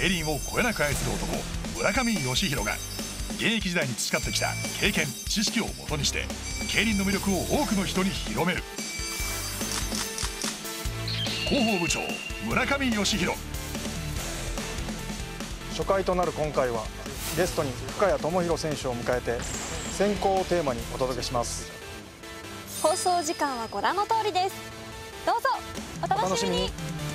競輪をこよなく愛する男村上義弘が現役時代に培ってきた経験知識をもとにして競輪の魅力を多くの人に広める。広報部長村上義弘。 初回となる今回はゲストに深谷智弘選手を迎えて選考をテーマにお届けします。 放送時間はご覧の通りです。どうぞお楽しみに。